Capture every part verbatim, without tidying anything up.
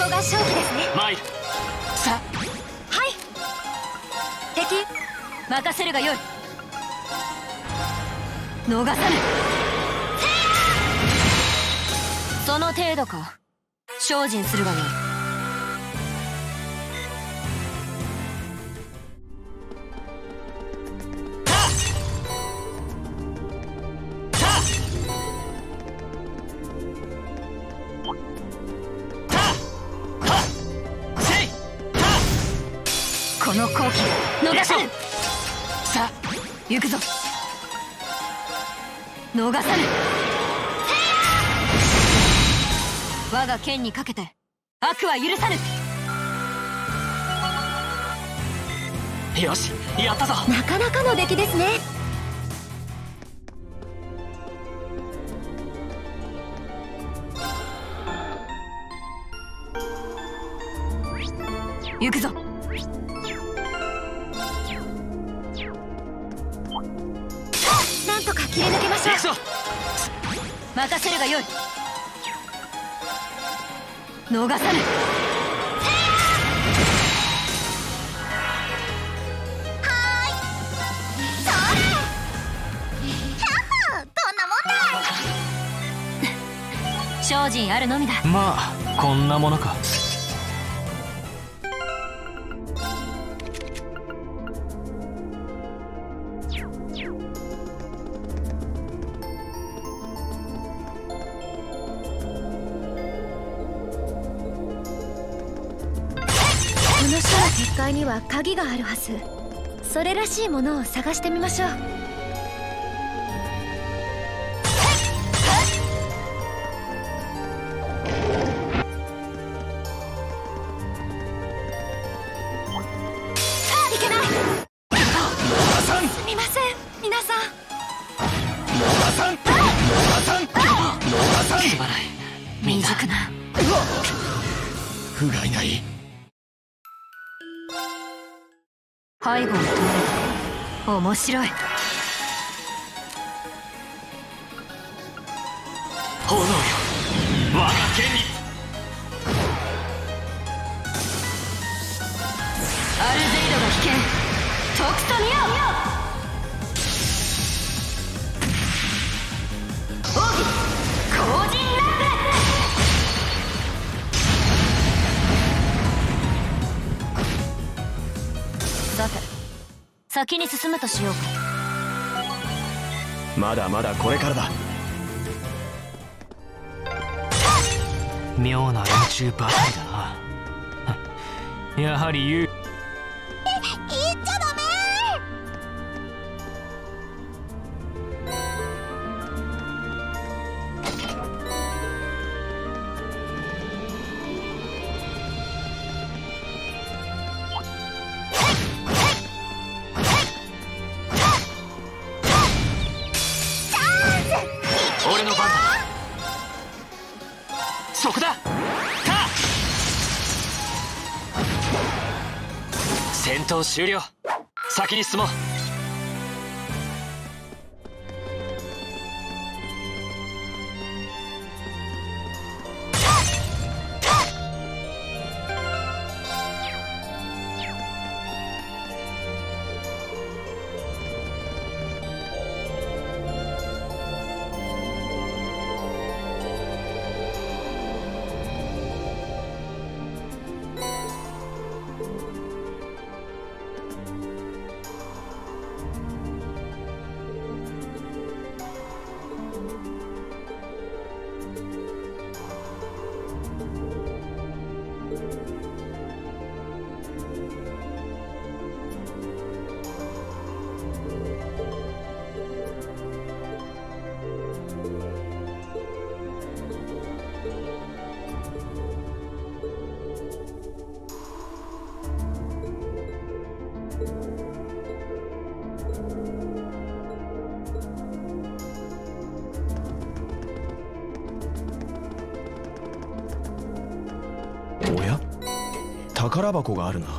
こが勝機ですね。 参る。さはい。敵任せるがよい。逃さぬ。その程度か。精進するがよい。この好機逃さぬ。さあ行くぞ。逃さぬ。我が剣にかけて悪は許さぬ。 よし、やったぞ。 なかなかの出来ですね。行くぞ。なんとか切り抜けましょう。 行くぞ。 任せるがよい。逃さぬ。精進あるのみだ。 まあこんなものか。 この書の結界には鍵があるはず。それらしいものを探してみましょう。 不甲斐ない。 背後を通ると面白い。 炎よ、我が剣に。 アルゼイドが危険。とくと見よ。奥義後陣ラップ。さて先に進むとしようか。 まだまだこれからだ。 妙な連中ばかりだな。やはり言う。 言っちゃダメ。 俺の番だ。そこだ。戦闘終了。先に進もう。 おや、宝箱があるな。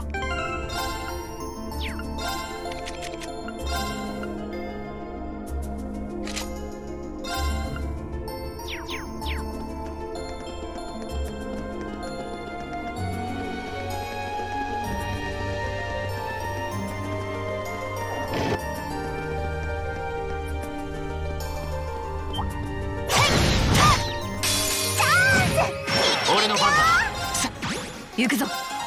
行くぞ。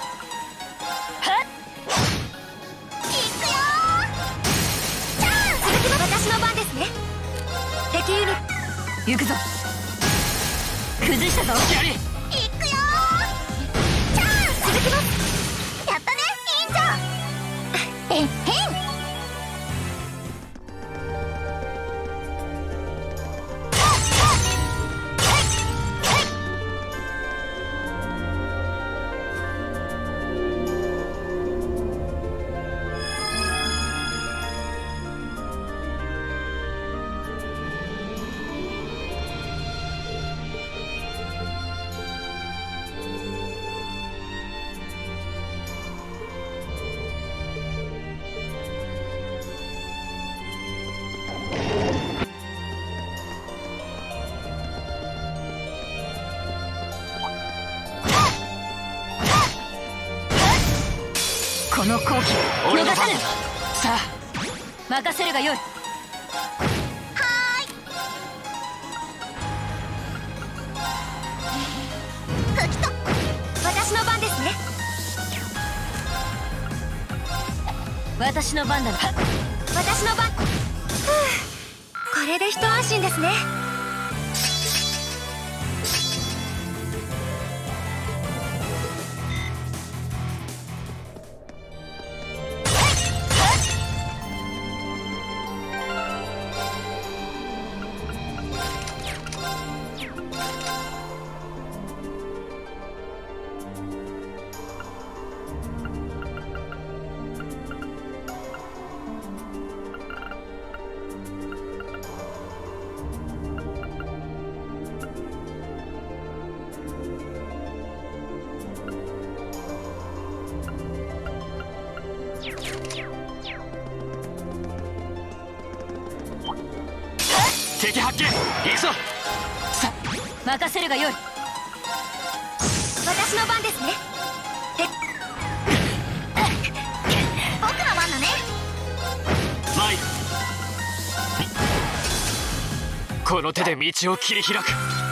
私の番ですね。敵ユニ行くぞ。崩したぞ。やり行くよー。チャンス続きます。やったね委員長。えっへん。この好機逃さぬ。さあ任せるがよい。はーい。吹きと私の番ですね。私の番だな。私の番。ふう、これで一安心ですね。 敵発見。行くぞ。 さ任せるがよい。私の番ですね。え僕の番だね。 参る。この手で道を切り開く。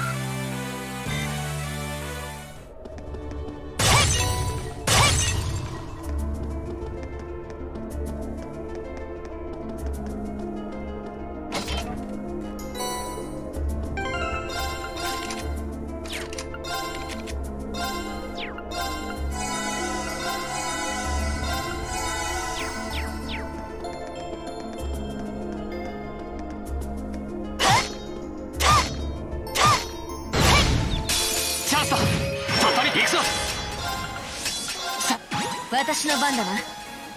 私の番だな。はーい。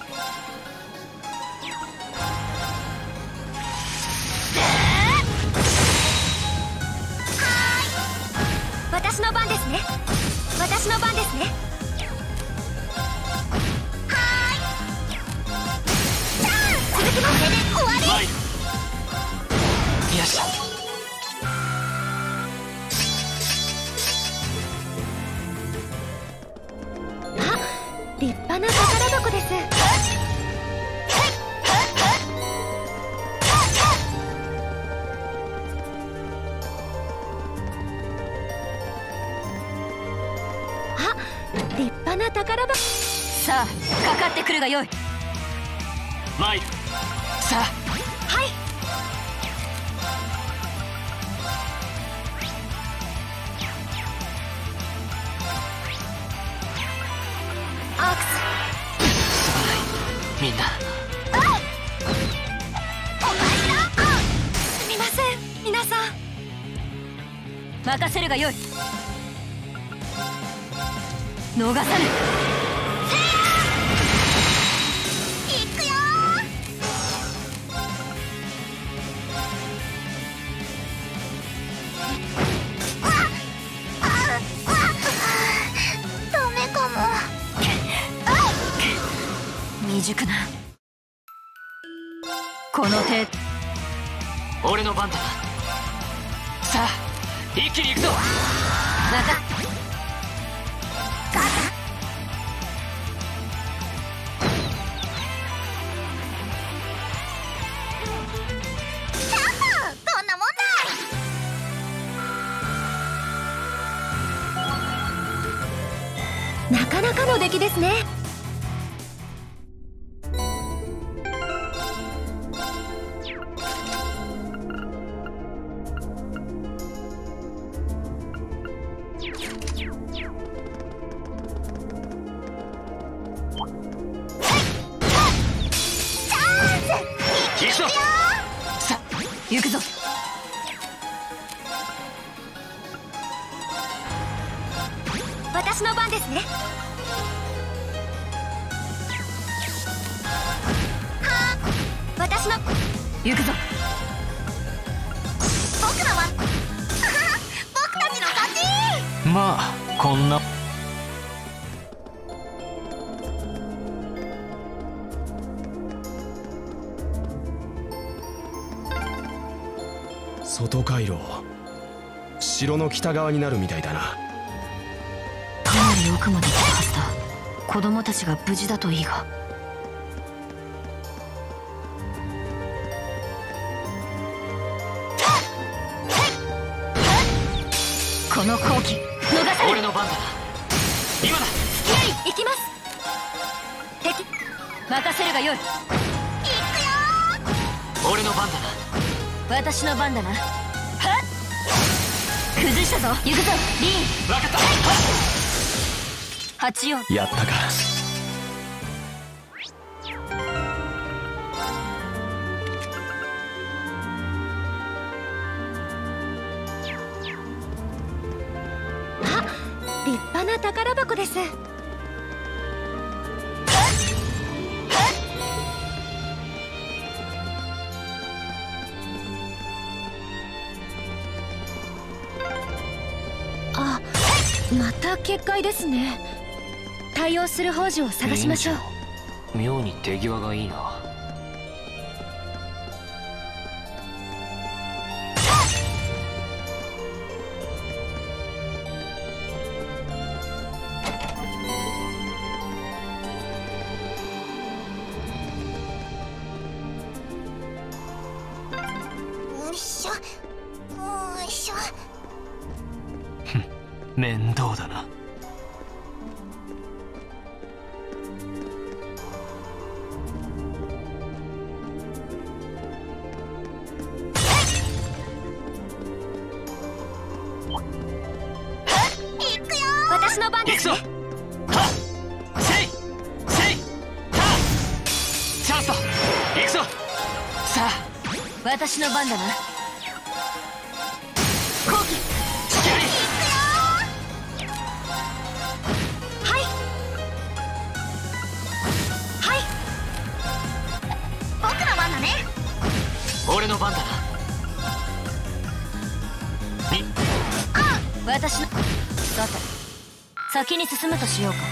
私の番ですね。私の番ですね。はーい。チャンス続きます。これで終わり。 よし。 立派な宝箱です。あ、立派な宝箱。さあかかってくるがよい。 参る。さあはい。アークスすまないみんな。 あっお前ら。あすみません皆さん。任せるがよい。逃さぬ。行くよー。わっああダメかも。未熟なこの手。 俺の番だな。さあ一気に行くぞ。 またどんなもんだ。中お出来ですね。 行くぞ。 私の番ですね。はあ、私の行くぞ。 僕の番僕たちの勝ち。 まあこんな外回廊、城の北側になるみたいだな。 かなり奥まで来たはずだ。子供たちが無事だといいが。この好機逃さない。 俺の番だな。今だ。 付き合い行きます。敵任せるがよい。 行くよ俺の番だな。 私の番だな。はっ、崩したぞ。行くぞリン。 分かった。 八葉やったか。 あ、立派な宝箱です。あ、また結界ですね。対応する宝珠を探しましょう。 妙に手際がいいな。 よいしょ、よいしょ。 面倒だな。 私の番ですね。 行くぞ。はっ、せいせいはっ、チャンスだ。行くぞ。さあ私の番だな。 好機付き合い。 はいはい、僕の番だね。 俺の番だな。に私のさて先に進むとしようか。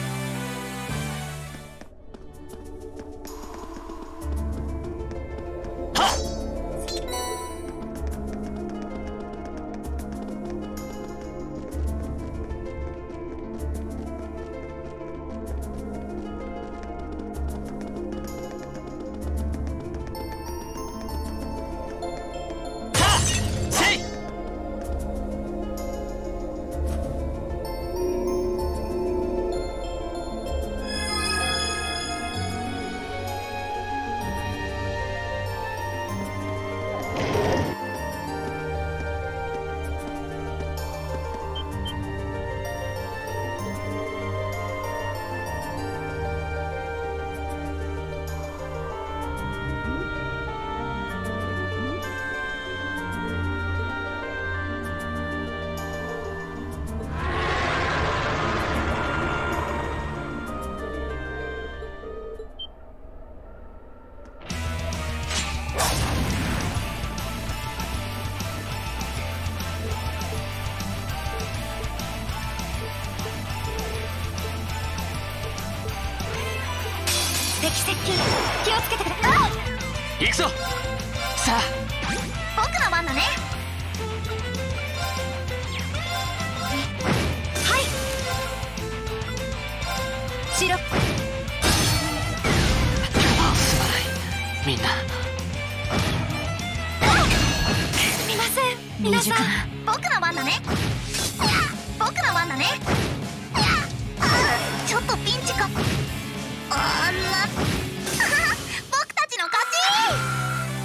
敵接近気をつけてくれ。あっ、 行くぞ。さあ僕の番だね。はい、白すまないみんな。 すみません皆さん。僕の番だね。僕の番だね。ちょちょっとピンチか。あら僕たちの勝ち。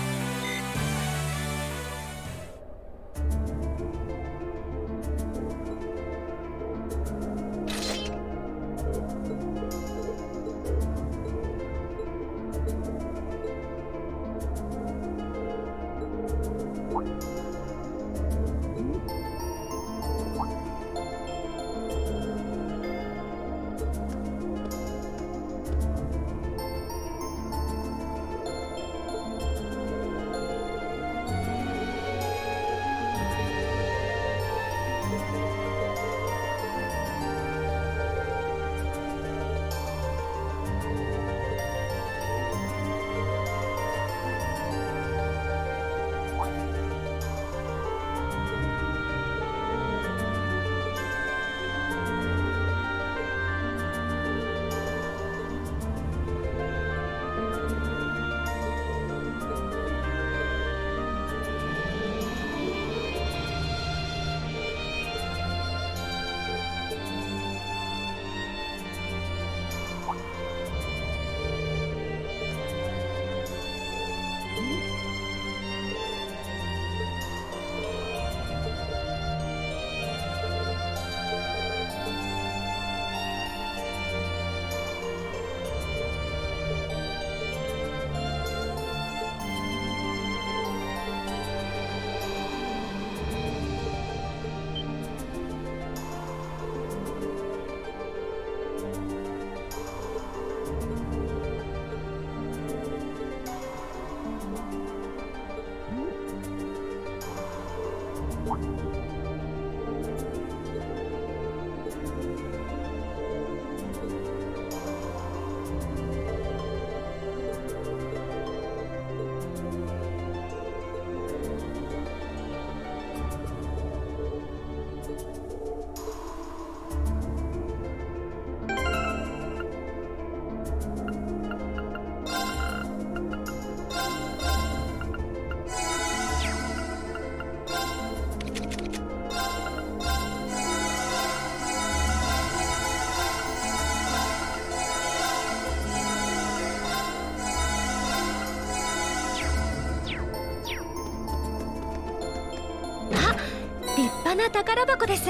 な宝箱です。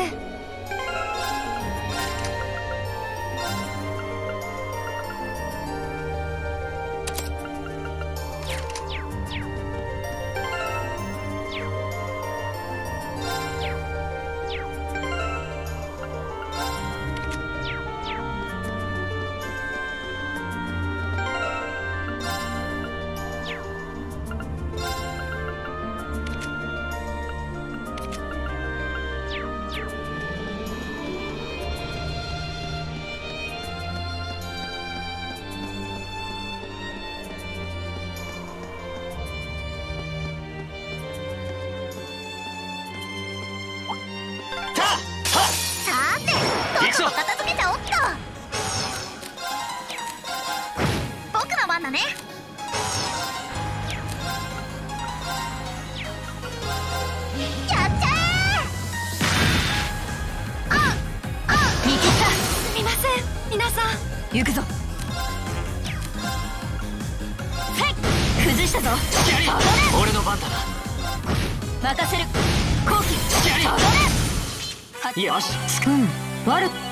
行くぞ。崩したぞ。 俺の番だな。 任せる。後期よし。 うん悪っ。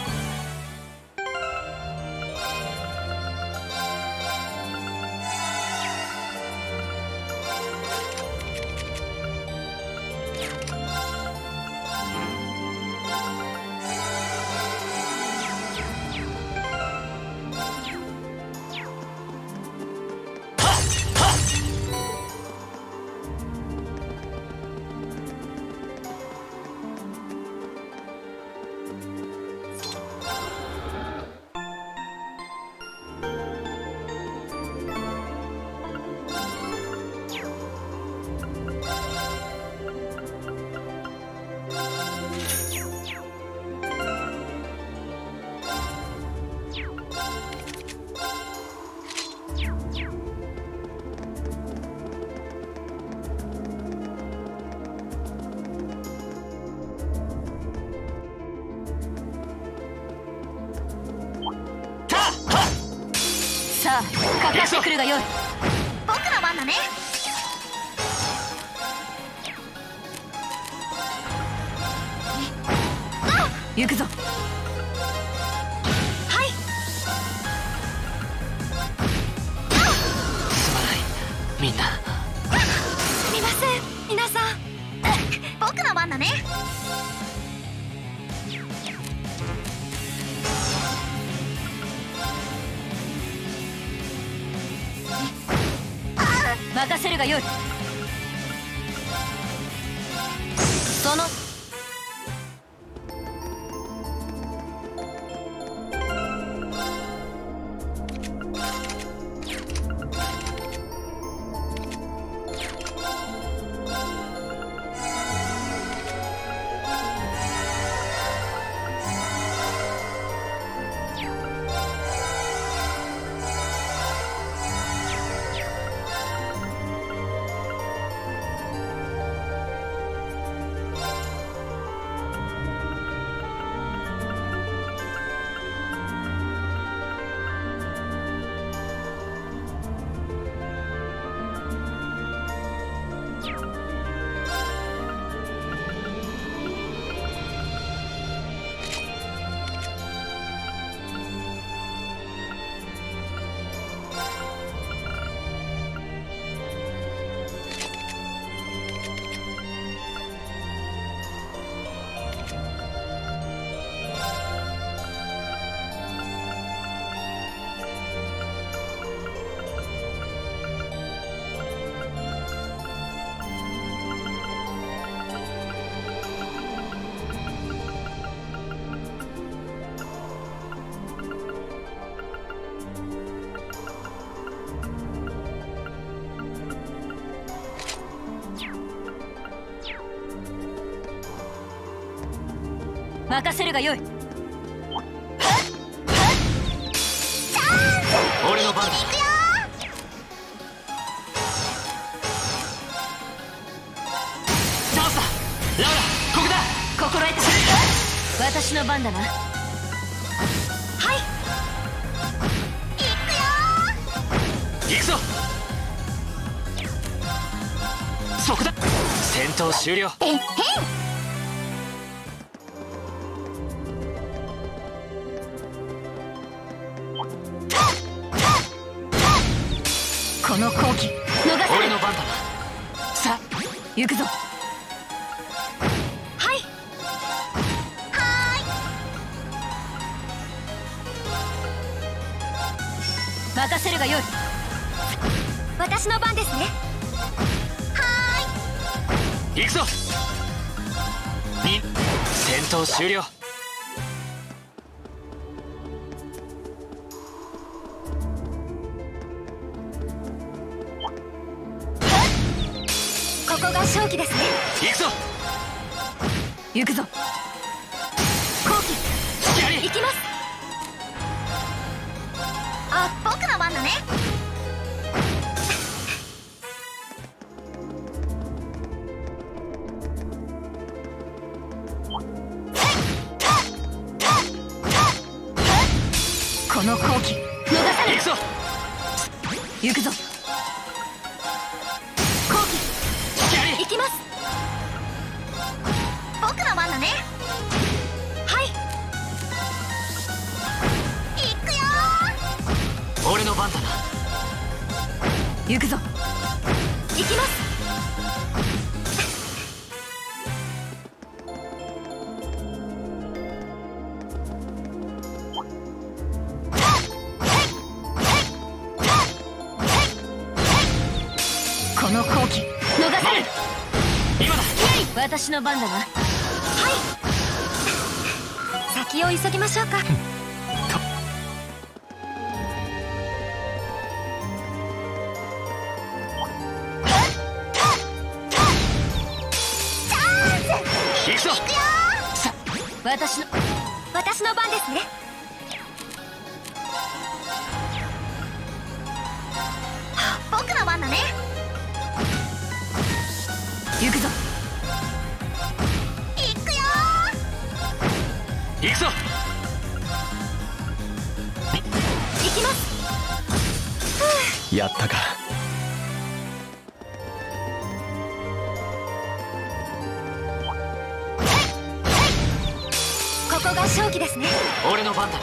さあかかってくるがよい。 僕の番だね。 行くぞ。 はい。 すまないみんな。 すみません皆さん。僕の番だね。 任せるがよい。その任せるがよい。 俺の番だ。チャンスだラウラ、ここだ。 心得てくれ。私の番だな。 はい。 行くぞ。そこだ。戦闘終了。 えへん。 この好機逃せる。 俺の番だ。さあ行くぞ。 はいはーい。任せるがよい。 私の番ですね。は行くぞ。に戦闘終了。 ここが勝機ですね。 行くぞ。 行くぞ。 後期隙あり。 行きます。あ、僕の番だね。 この好機逃さない。 行くぞ。 行くぞ。 後期隙あり。 行きます。僕の番だね。はい。行くよー。 俺の番だな。 行くぞ。 行きます。 この好機逃さない。 今だ。 私の番だな。 先を急ぎましょうか。 行くぞ。 さ私の私の番ですね。僕の番だね。 行くぞ。 行くよ行くぞ。 ー。行きます。 やったか。 ここが勝機ですね。 俺の番だな。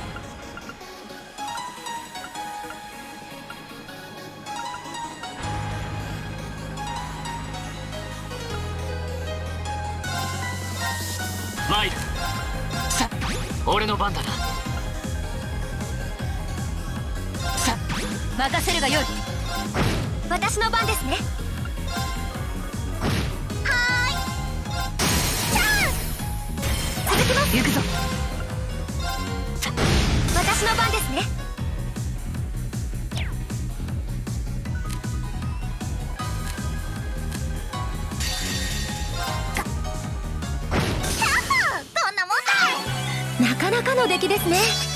参る。さ俺の番だな。さ任せるがよい。 私の番ですね。はーい。チャンス。続きます。 行くぞ。 さ私の番ですね。なかなかの出来ですね。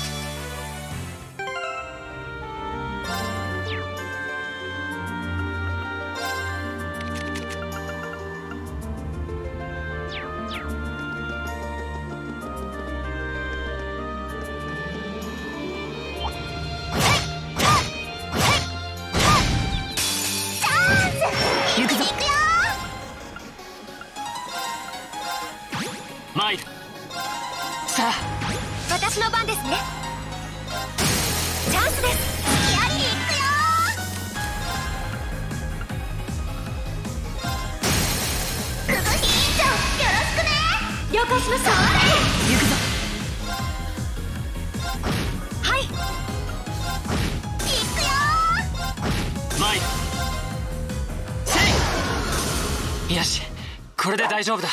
行くぞ。 参る。さあ私の番ですね。チャンスです。やりに行くよー。くぐひーちゃん、よろしくね。了解しました。 行くぞ。 はい、行くよ参る。せい。よし、これで大丈夫だ。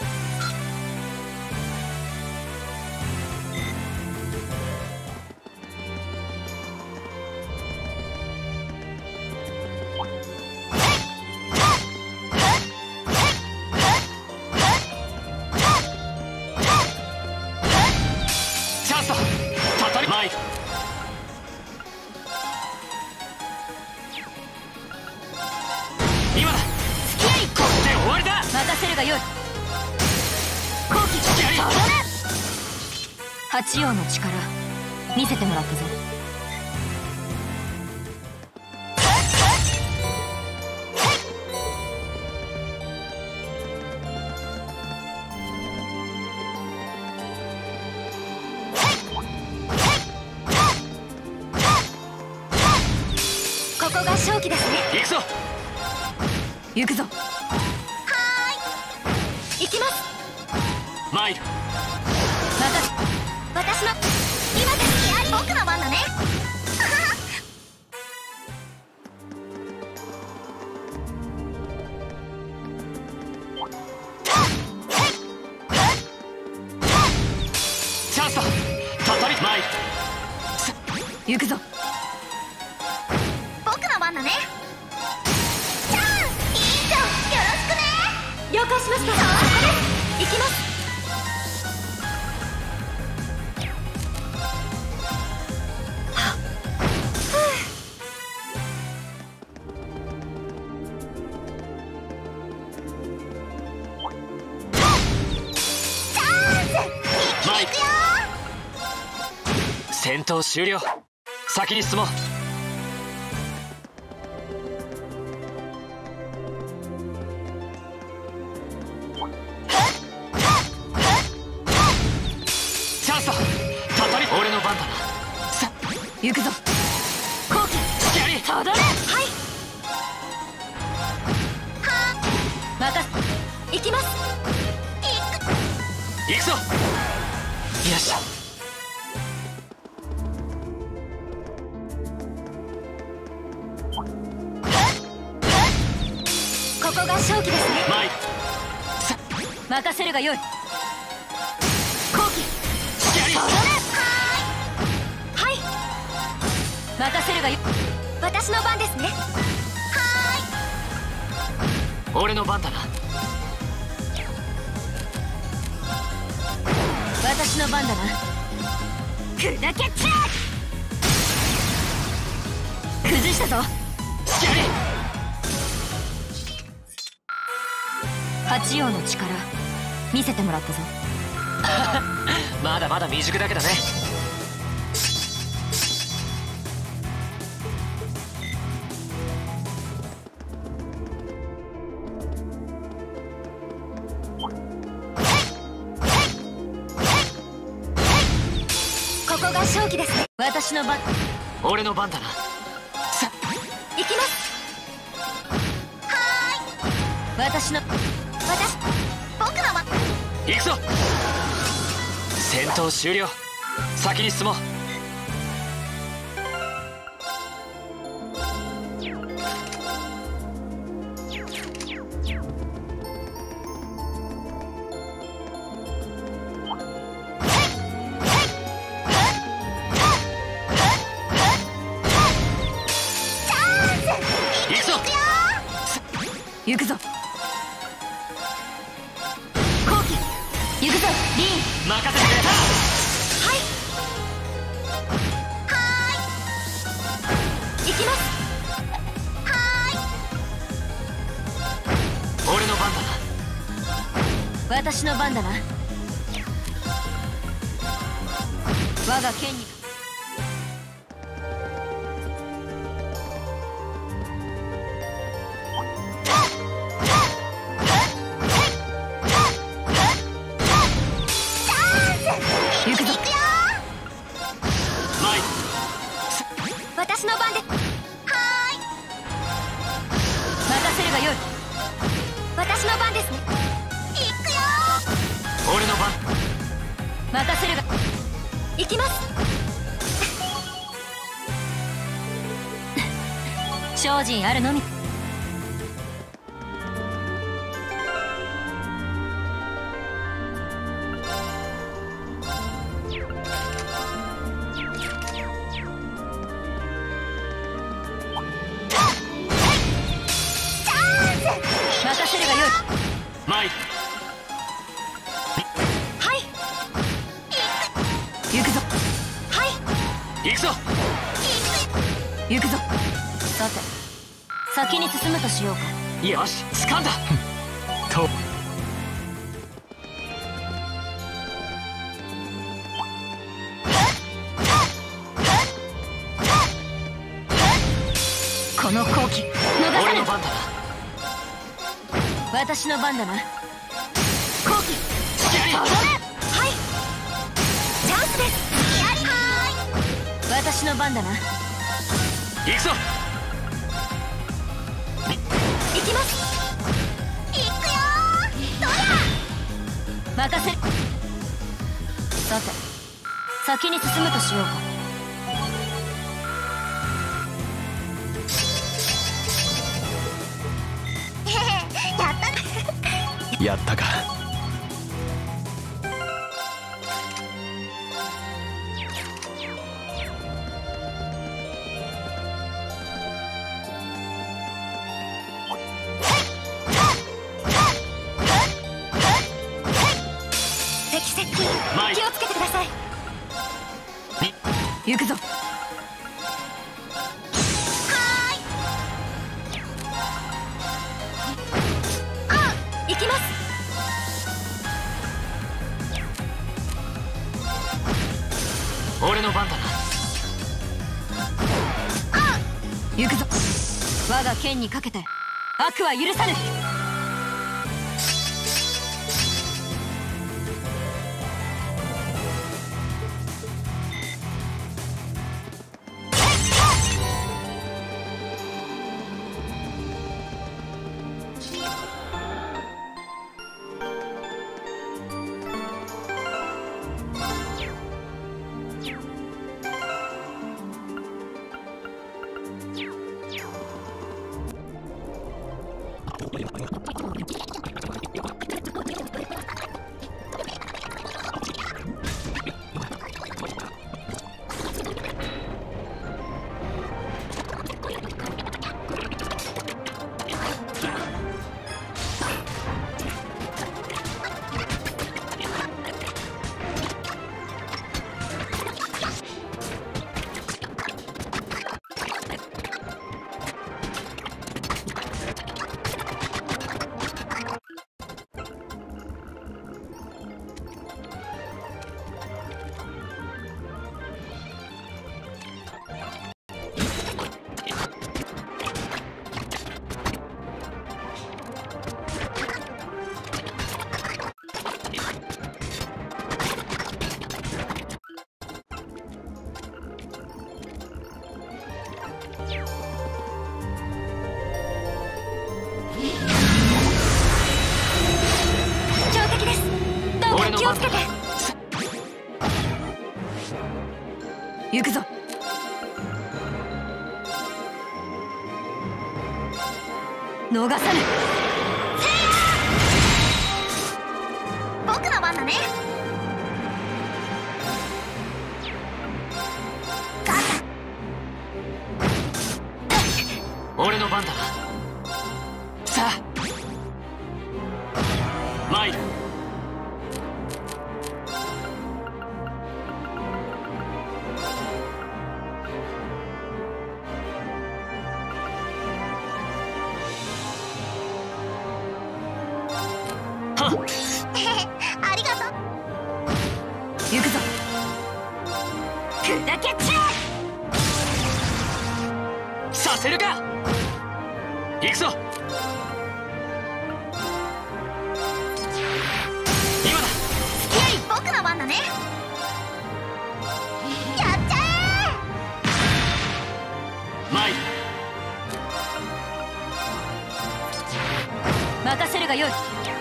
参る。今だ。 付き合い。 これで終わりだ。 任せるがよい。 後期やり。 八葉の力見せてもらったぞ。 ここが勝機ですね。 行くぞ。 行くぞ。 はーい、行きます。 参る。 任せ。 私の今ですやり。僕の番だね。 チャンスだ。たたり参る。 行くぞ。 僕の番だね。チャンス。いいじゃん、よろしくね。了解しました。そこです。行きます。はっふう。チャンス。 参る。 行くよ戦闘終了。先に進もう。チャンスだ。たたり。俺の番だな。さ行くぞ。後期やり。 ただれ。 はい。は任ー、行きます。 行くぞ。よし。 ここが勝機ですね。 参る。さ任せるがよい。後期やり。 はーい。 任せるがよい。 私の番ですね。は俺の番だな。 私の番だな。砕けちゃ崩したぞ。 やり。 八葉の力見せてもらったぞ。 まだまだ未熟だけどね。 が勝機ですね。 私の番。 俺の番だな。さ行きます。 私の私僕の番。 行くぞ。戦闘終了。先に進もう。 行くぞ。後期行くぞ。リーン任せてくれた。 はいはーい行きます。はーい俺の番だな。 私の番だな。我が剣に行くぞ。 マイ私の番で。はーい任せるがよい。 私の番ですね。行くよ俺の番。 任せるが。 行きます。 精進あるのみ。任せるがよい。 マイはい行くぞ。 はい行くぞ。 行くぞ。さて先に進むとしようか。 よし掴んだ。 とこの好機逃さぬ俺の。番だな。 私の番だな。後期やれ。 はいチャンスです。やりは私の番だな。 行くぞ。 ーい行きます。行くよーどや任せる。さて先に進むとしようか。 やったか。 敵接近マイ気をつけてください。 行くぞ。 行きます。 俺の番だな。 行くぞ。我が剣にかけて悪は許さぬ。 をつけて。行くぞ。逃さぬ。 僕の番だね。 俺の番だな。さあ参る。はっありがとう。 行くぞ。 砕け散れ。 させるか。行くぞ。今だ。 付き合い僕の番だね。やっちゃ参る。 任せるがよい。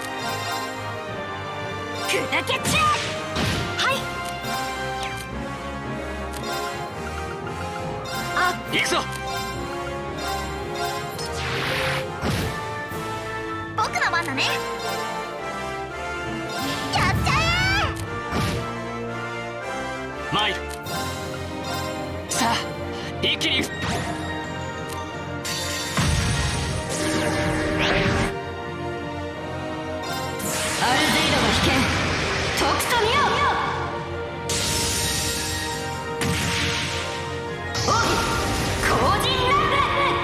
え。砕け散れ。はい。あ、 行くぞ。 僕の番だね。やっちゃ参る。さあ一気に。 アルゼイドの危険とくと見よ。奥義後陣乱舞。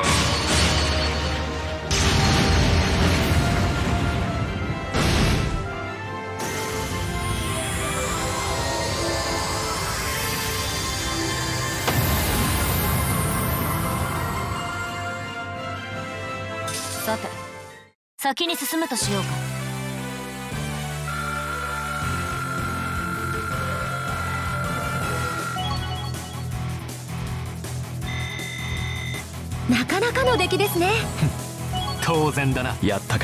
さて、先に進むとしようか。 なかなかの出来ですね。 当然だな。 やったか。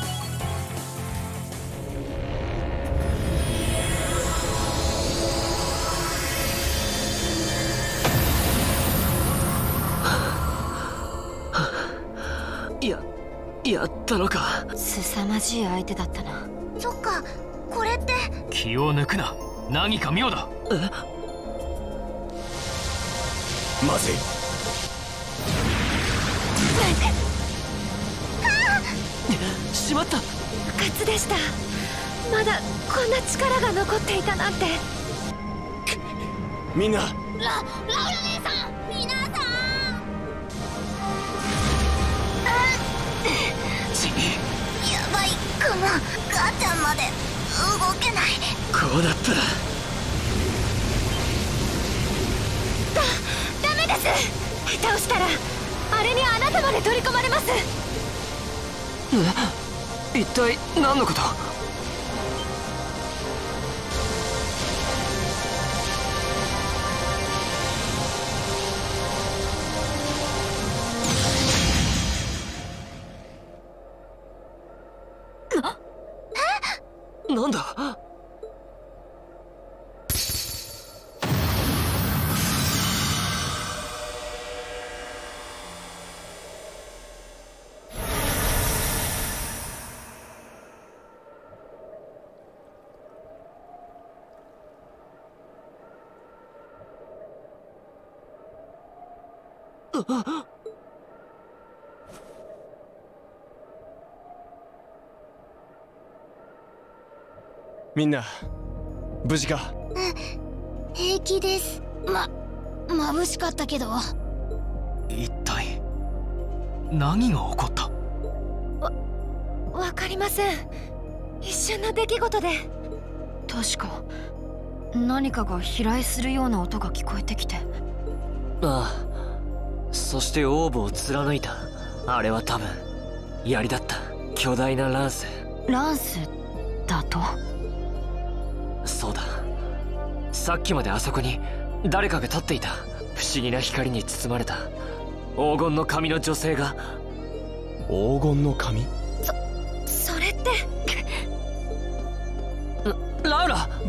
ややったのか。 凄まじい相手だったな。 え。そっか、これって。 気を抜くな。何か妙だ。 まずい。 しまった。 不活でした。まだこんな力が残っていたなんて。 みんなララウラ姉さん、皆さん。 ちやばいかも。母ちゃんまで動けない。 こうなったらだ、ダメです。倒したらあれにあなたまで取り込まれます。 一体何のこと。なんだ。 みんな無事か。 平気です。ま眩しかったけど。 一体何が起こった。 わ、わかりません。一瞬の出来事で。 確か何かが飛来するような音が聞こえてきて。 ああ、そしてオーブを貫いた。あれは多分槍だった。巨大なランス。 ランスだと。 そうだ、さっきまであそこに誰かが立っていた。不思議な光に包まれた黄金の髪の女性が。 黄金の髪。 それってラウラ。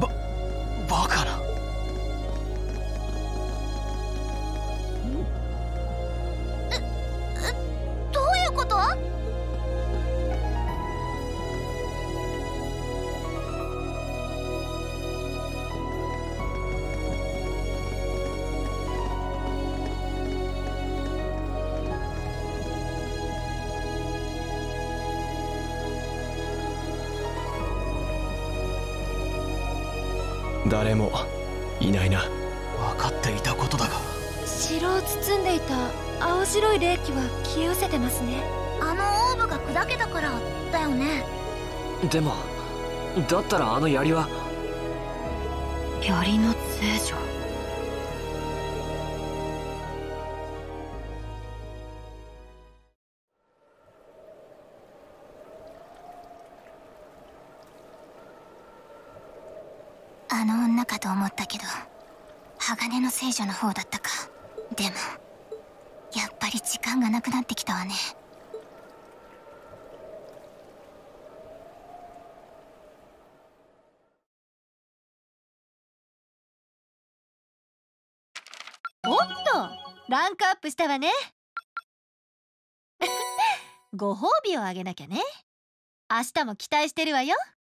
誰もいないな。 分かっていたことだが、 城を包んでいた青白い霊気は消え失せてますね。 あのオーブが砕けたからだよね。 でもだったらあの槍は槍の聖女。 あの女かと思ったけど鋼の聖女の方だったか。でもやっぱり時間がなくなってきたわね。 おっと、ランクアップしたわね。ご褒美をあげなきゃね。明日も期待してるわよ。